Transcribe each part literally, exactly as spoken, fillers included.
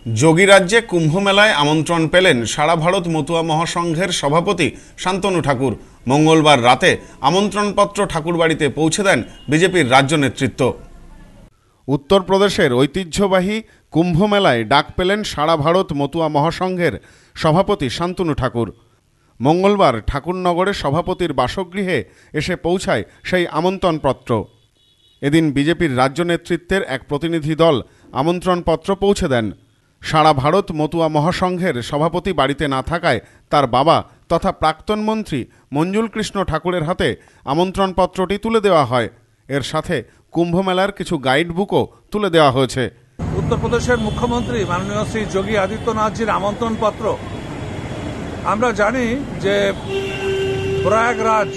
যোগীরাজ্যে কুম্ভমেলায় আমন্ত্রণ পেলেন সারা ভারত মতুয়া মহাসংঘের সভাপতি শান্তনু ঠাকুর। মঙ্গলবার রাতে আমন্ত্রণপত্র ঠাকুরবাড়িতে পৌঁছে দেন বিজেপির রাজ্য নেতৃত্ব। উত্তরপ্রদেশের ঐতিহ্যবাহী কুম্ভমেলায় ডাক পেলেন সারা ভারত মতুয়া মহাসংঘের সভাপতি শান্তনু ঠাকুর। মঙ্গলবার ঠাকুরনগরে সভাপতির বাসগৃহে এসে পৌঁছায় সেই আমন্ত্রণপত্র। এদিন বিজেপির রাজ্য নেতৃত্বের এক প্রতিনিধি দল আমন্ত্রণপত্র পৌঁছে দেন। সারা ভারত মতুয়া মহাসংঘের সভাপতি বাড়িতে না থাকায় তার বাবা তথা প্রাক্তন মন্ত্রী মঞ্জুল কৃষ্ণ ঠাকুরের হাতে আমন্ত্রণপত্রটি তুলে দেওয়া হয়। এর সাথে কুম্ভমেলার কিছু গাইড বুকও তুলে দেওয়া হয়েছে। উত্তরপ্রদেশের মুখ্যমন্ত্রী মাননীয় শ্রী যোগী আদিত্যনাথজির আমন্ত্রণপত্র। আমরা জানি যে প্রয়াগরাজ,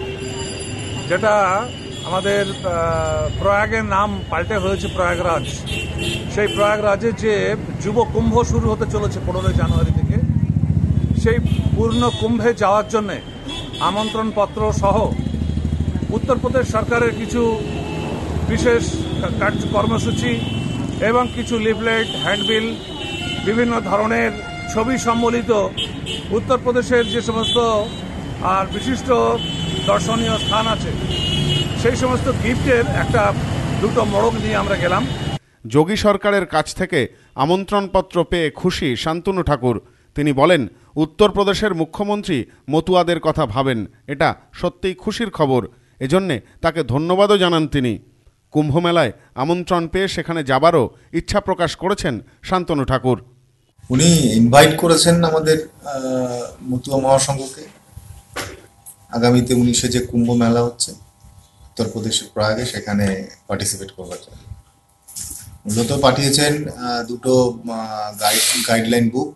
যেটা আমাদের প্রয়াগের নাম পাল্টে হয়েছে প্রয়াগরাজ, সেই প্রয়াগরাজে যে যুব কুম্ভ শুরু হতে চলেছে পনেরোই জানুয়ারি থেকে, সেই পূর্ণ কুম্ভে যাওয়ার জন্যে আমন্ত্রণপত্র সহ উত্তরপ্রদেশ সরকারের কিছু বিশেষ কার্য কর্মসূচি এবং কিছু লিফলেট, হ্যান্ডবিল, বিভিন্ন ধরনের ছবি সম্বলিত উত্তরপ্রদেশের যে সমস্ত আর বিশিষ্ট দর্শনীয় স্থান আছে সেই সমস্ত গিফটের একটা দুটো মোড়ক নিয়ে আমরা গেলাম। যোগী সরকারের কাছ থেকে আমন্ত্রণপত্র পেয়ে খুশি শান্তনু ঠাকুর। তিনি বলেন, উত্তরপ্রদেশের মুখ্যমন্ত্রী মতুয়াদের কথা ভাবেন, এটা সত্যিই খুশির খবর। এজন্যে তাকে ধন্যবাদও জানান তিনি। কুম্ভমেলায় আমন্ত্রণ পেয়ে সেখানে যাবারও ইচ্ছা প্রকাশ করেছেন শান্তনু ঠাকুর। উনি ইনভাইট করেছেন আমাদের মতুয়া মহাসংঘকে। আগামীতে উনিশে যে কুম্ভ মেলা হচ্ছে উত্তরপ্রদেশের প্রয়াগে, সেখানে পার্টিসিপেট করবার জন্য মূলত পাঠিয়েছেন দুটো গাইড গাইডলাইন বুক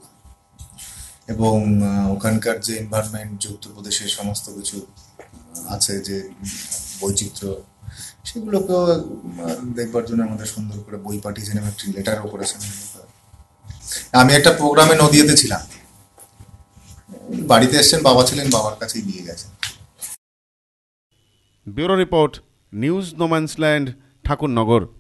এবং ওখানকার যে এনভায়রনমেন্ট, যে উত্তরপ্রদেশের সমস্ত কিছু আছে যে বৈচিত্র্য, সেগুলোকেও দেখবার জন্য আমাদের সুন্দর করে বই পাঠিয়েছেন এবং একটি লেটারও করেছেন। আমি একটা প্রোগ্রামে নদিয়াতে ছিলাম, বাড়িতে এসছেন, বাবা ছিলেন, বাবার কাছেই দিয়ে গেছেন। Bureau report, news no man's land, Thakurnagar.